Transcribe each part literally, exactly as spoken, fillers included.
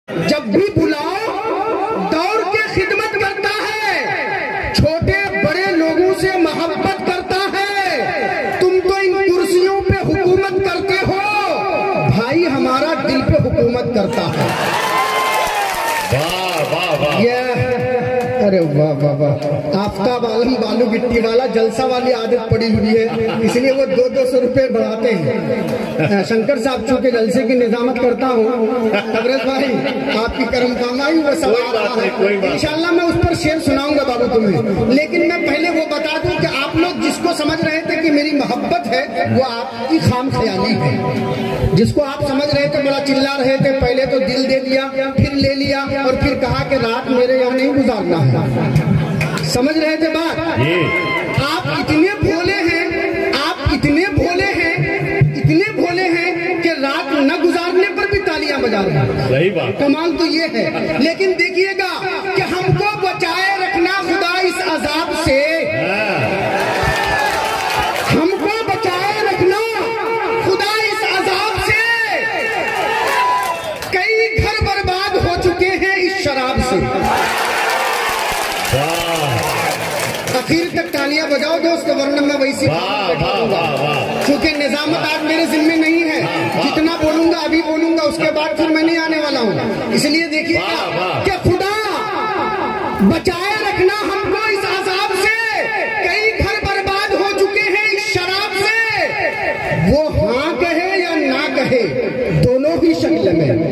जब भी बुलाओ दौड़ के खिदमत करता है, छोटे बड़े लोगों से मोहब्बत करता है। तुम तो इन कुर्सियों पे हुकूमत करते हो, भाई हमारा दिल पे हुकूमत करता है। वाह वाह वाह। ये अरे वाह वाह वाह। आफ्ताब आलम बालू गिट्टी वाला जलसा वाली आदत पड़ी हुई है, इसलिए वो दो दो सौ रुपए बढ़ाते हैं। शंकर साहब चूंकि जलसे की निजामत करता हूँ, तबरेज भाई आपकी करम कमाई वो सवाल रहा है, इंशाल्लाह मैं उस पर शेर सुनाऊंगा बाबू तुम्हें। लेकिन मैं पहले वो बता दूं कि आप लोग जिसको समझ रहे थे कि मेरी मोहब्बत है, वो आपकी खाम ख्याली है। जिसको आप समझ रहे थे, बड़ा चिल्ला रहे थे, पहले तो दिल दे दिया, फिर ले लिया और फिर कहा कि रात मेरे यहाँ नहीं गुजारना है। समझ रहे थे बात? आप इतने भोले हैं, आप इतने भोले हैं, इतने भोले हैं कि रात न गुजारने पर भी तालियां बजा रहे हैं। सही बात। कमाल तो ये है। लेकिन देखिएगा कि हमको बचाए रखना खुदा इस अजाब से, हमको बचाए रखना खुदा इस अजाब से। कई घर बर्बाद हो चुके हैं इस शराब से। आखिर तक तालियां बजाओ दोस्त, वरना मैं वैसी क्योंकि निजामत आज मेरे जिम्मे नहीं है। जितना बोलूंगा अभी बोलूंगा, उसके बाद फिर मैं नहीं आने वाला हूँ। इसलिए देखिए कि खुदा बचाए रखना हमको इस अजाब से। कई घर बर्बाद हो चुके हैं इस शराब से। वो हाँ कहे या ना कहे, दोनों ही शक्ल में।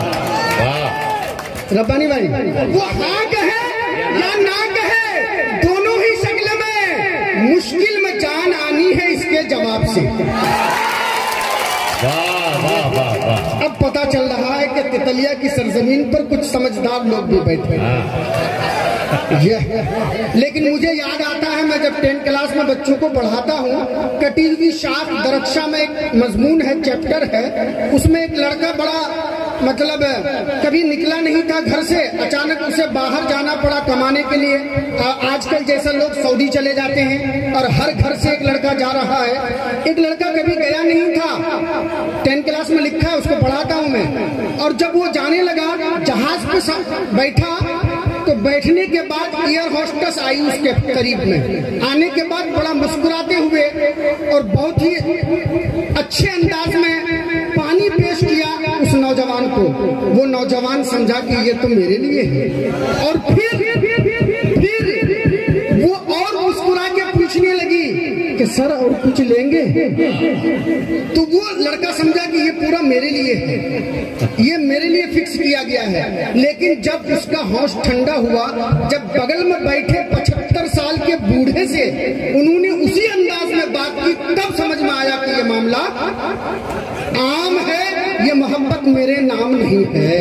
रब्बानी भाई, वो हाँ कहे या ना कहे, दोनों ही शक्ल में मुश्किल में जान आनी है इसके जवाब से। वाह वाह वाह वाह। अब पता चल रहा है कि तितलिया की सरजमीन पर कुछ समझदार लोग भी बैठे हैं। ये लेकिन मुझे याद आता है, मैं जब टेंथ क्लास में बच्चों को पढ़ाता हूँ, कटी हुई शाख दरक्षा में एक मजमून है, चैप्टर है, उसमें एक लड़का बड़ा मतलब कभी निकला नहीं था घर से, अचानक उसे बाहर जाना पड़ा कमाने के लिए। आजकल जैसा लोग सऊदी चले जाते हैं और हर घर से एक लड़का जा रहा है। एक लड़का कभी गया नहीं था, टेंथ क्लास में लिखा है, उसको पढ़ाता हूं मैं। और जब वो जाने लगा, जहाज पे बैठा, तो बैठने के बाद एयर होस्टेस आई उसके करीब में। आने के बाद बड़ा मुस्कुराते हुए और बहुत ही अच्छे अंदाज में पानी पेश किया उस नौजवान को। वो नौजवान समझा कि ये तो मेरे लिए है, और फिर फिर वो और मुस्कुरा के पूछने लगी कि सर और कुछ लेंगे? तो वो लड़का समझा कि ये पूरा मेरे लिए है, ये मेरे लिए फिक्स किया गया है। लेकिन जब उसका होश ठंडा हुआ, जब बगल में बैठे पचहत्तर साल के बूढ़े से उन्होंने उसी अंदाज में बात की, तब समझ में आया कि ये मामला आम है, ये मोहब्बत मेरे नाम नहीं है।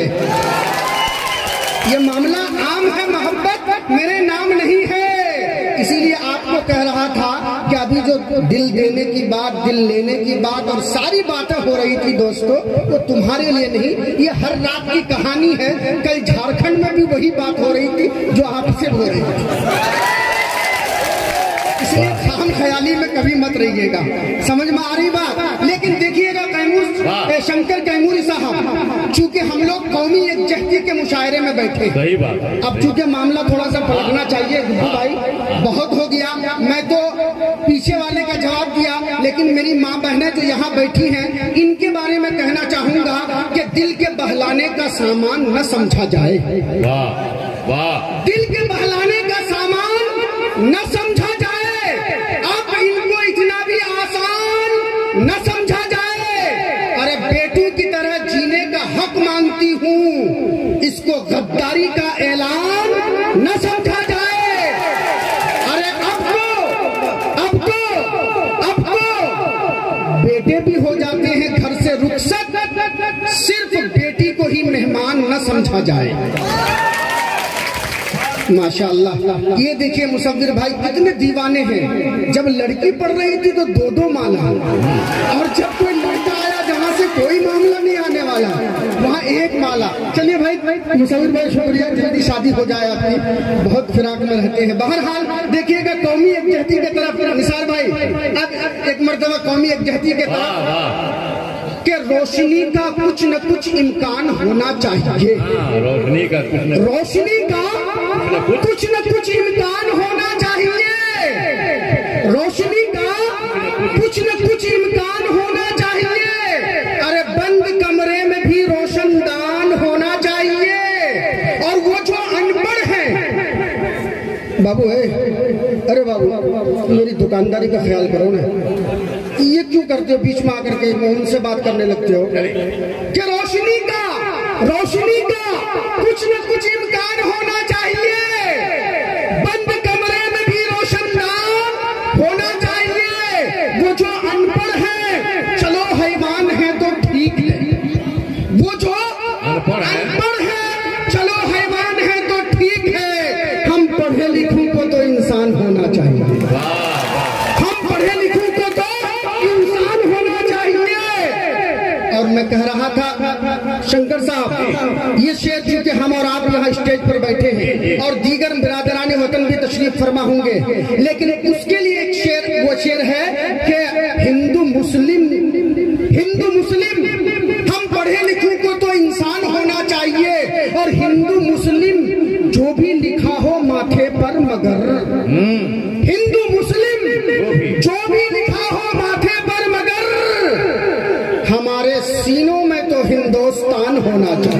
ये मामला आम है, मोहब्बत मेरे नाम नहीं है। इसीलिए आपको कह रहा था कि अभी जो दिल देने की बात, दिल लेने की बात और सारी बातें हो रही थी दोस्तों, वो तुम्हारे लिए नहीं, ये हर रात की कहानी है। कल झारखंड में भी वही बात हो रही थी जो आपसे हो रही थी। इसलिए खाम ख्याली में कभी मत रहिएगा। समझ में आ रही बात? लेकिन देखिएगा कैमूर शंकर कैमूरी साहब, चूंकि हम लोग कौमी एकजहती के मुशायरे में बैठे, सही बात। अब चूंकि मामला थोड़ा सा पलटना चाहिए भाई, बहुत हो गया। मैं तो पीछे वाले का जवाब दिया, लेकिन मेरी माँ बहनें जो यहाँ बैठी हैं, इनके बारे में कहना चाहूंगा कि दिल के बहलाने का सामान न समझा जाए। वाह वाह। दिल के बहलाने का सामान न समझा जाए, अब इनको इतना भी आसान न समझा जाए। अरे बेटू की तरह जीने का हक मांगती हूँ, इसको गद्दारी का ऐलान न समझा जाए। अरे अब को अब को अब को बेटे भी हो जाते हैं घर से रुखसत, सिर्फ बेटी को ही मेहमान न समझा जाए। माशाअल्लाह। ये देखिए मुसव्विर भाई कितने दीवाने हैं। जब लड़की पढ़ रही थी तो दो दो माला, और जब कोई लड़का आया जहाँ से कोई मामला नहीं आने वाला, वहाँ एक माला। चलिए भाई मुसव्विर भाई शुक्रिया, जल्दी शादी हो जाए आपकी, बहुत फिराक में रहते हैं। बहरहाल देखिएगा कौमी एकजहती की तरफ निसार भाई, अब एक मर्तबा कौमी एकजहती की तरफ कि रोशनी का कुछ न कुछ इम्कान होना चाहिए। हाँ, रोशनी का कुछ न रोशनी का कुछ न कुछ इम्कान होना चाहिए। रोशनी का कुछ न कुछ इम्कान होना चाहिए। अरे बंद कमरे में भी रोशनदान होना चाहिए। और वो जो अनपढ़ है, बाबू है, अरे बाबू मेरी दुकानदारी का ख्याल करो ना, ये क्यों करते हो बीच में आकर के उनसे बात करने लगते हो? कि रोशनी का रोशनी का कुछ न कुछ इम्कान होना चाहिए। बंद कमरे में भी रोशनदान होना चाहिए। वो जो अनपढ़ है, चलो हैवान है तो ठीक है। वो जो अनपढ़ है, चलो हैवान है तो ठीक है। हम पढ़े लिखों को तो इंसान होना चाहिए। हम पढ़े लिखों को तो इंसान होना चाहिए। और मैं कह रहा था शंकर साहब, ये शेर चूंकि हम और आप यहाँ स्टेज पर बैठे हैं और दीगर बिरादरानी वतन भी तशरीफ फरमा होंगे, लेकिन उसके लिए एक शेर, वो शेर है कि हिंदू मुस्लिम हिंदू मुस्लिम हम पढ़े लिखों को तो इंसान होना चाहिए। और हिंदू मुस्लिम जो भी लिखा हो माथे पर मगर, हिंदू मुस्लिम जो भी लिखा हो माथे पर मगर, हमारे सीनों में तो हिंदुस्तान होना चाहिए।